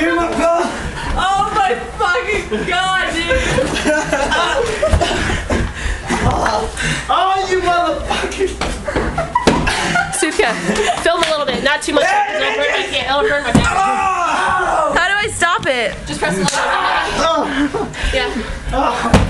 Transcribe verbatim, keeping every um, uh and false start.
Give me my pillow. Oh my fucking god, dude! Oh, you motherfucker! Suka, film a little bit, not too much. It'll burn my hand. It'll burn my hand. How do I stop it? Just press a little bit. Yeah.